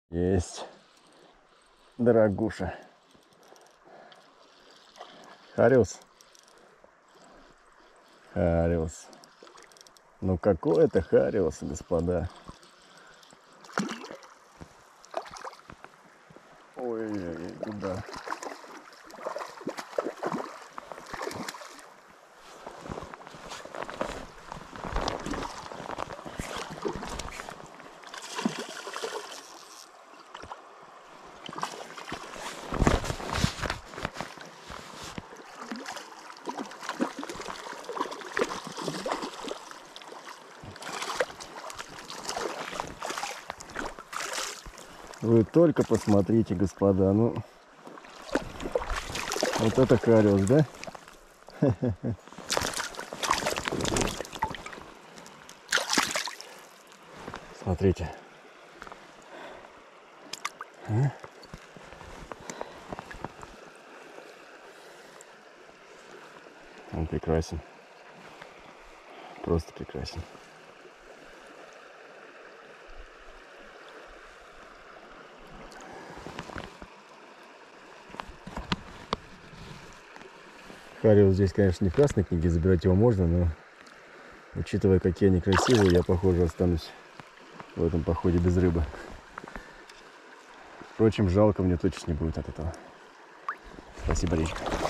Есть. Дорогуша. Хариус. Хариус. Ну какой это хариус, господа. Ой-ой-ой, куда? Вы только посмотрите, господа, ну вот это хариус, да? Смотрите. Он прекрасен. Просто прекрасен. Хариус здесь, конечно, не в красной книге, забирать его можно, но учитывая, какие они красивые, я, похоже, останусь в этом походе без рыбы. Впрочем, жалко мне точно не будет от этого. Спасибо, речка.